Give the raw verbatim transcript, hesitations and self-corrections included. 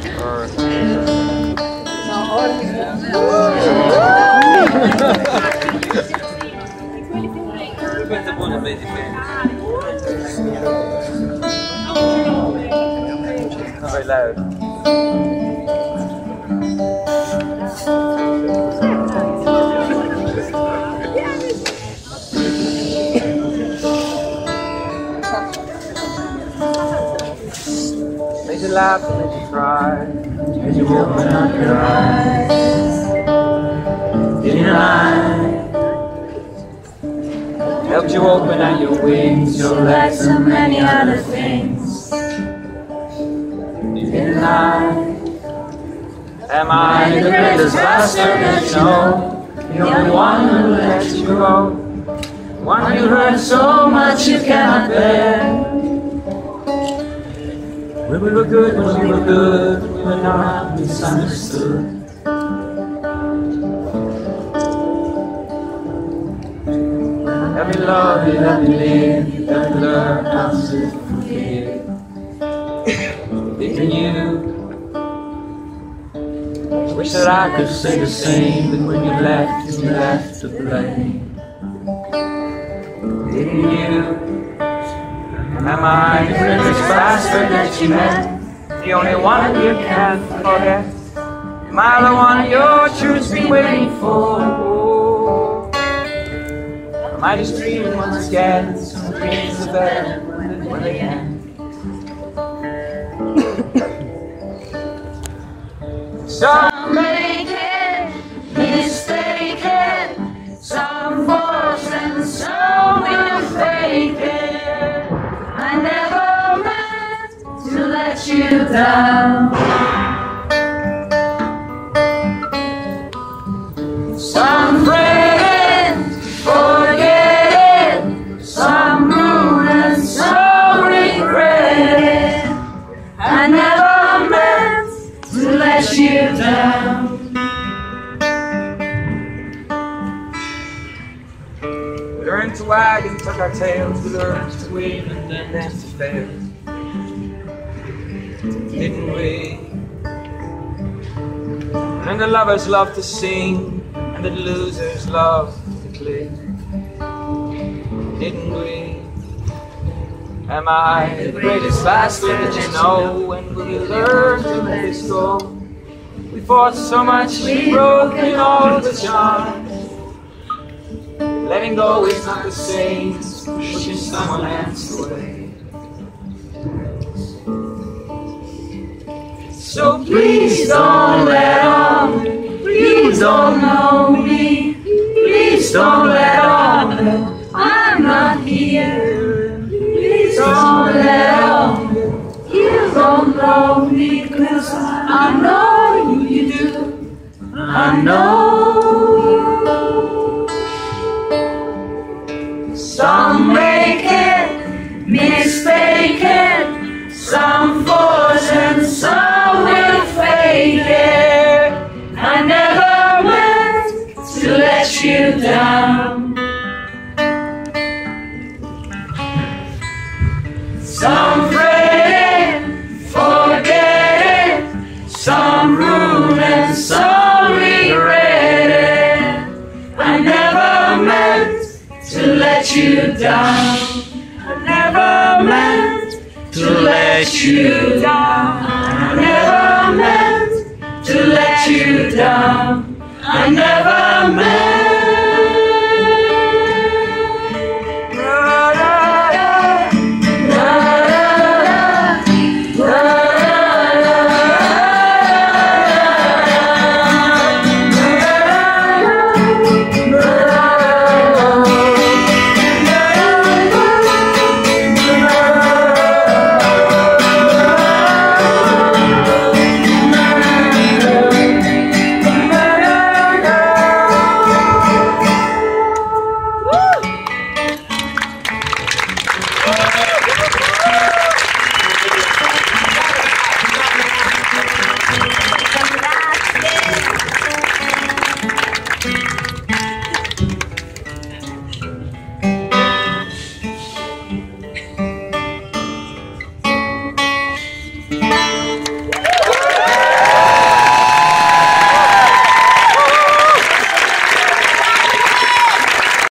Questa è buona per very loud. Made you laugh, made you cry, made you open up your eyes. Didn't I? Helped you open out your wings, you're like so many other things. Didn't I? Am I the greatest bastard that you know? The only one who lets you go. One who hurt so much you cannot bear. When we were good, when we were good, we were not misunderstood. Let me love you, let me live, let me learn how to forgive. Didn't you? Wish that I could say the same, but when you left, you left to blame. Didn't you? Am I the greatest bastard that you met? The only one you can't forget? Am I the one your truth's been waiting for? Am I just dreaming once again? Some dreams are better when they end. Some make it mistaken, some force and some will fake it. I never meant to let you down. Some pray it, forget it, some ruin and some regret it. I never meant to let you down. We learned to wag and tuck our tails, we learned to win and then to fail. Didn't we? And the lovers love to sing, and the losers love to cling. Didn't we? Am I the greatest bastard that you know? When will you learn to let this go? We fought so much, we broke in all the charms. Letting go is not the same as pushing someone else away. So please don't let on, please don't know me, please don't let on that I'm not here. Please don't let on, you don't know me, cause I know you do, I know you. Some make it mistaken, some force and some will fake it. I never meant to let you down. Some pray it, forget it, some ruin and some regret it. I never meant to let you down. I never meant to let you down. I never meant to let you down. I never meant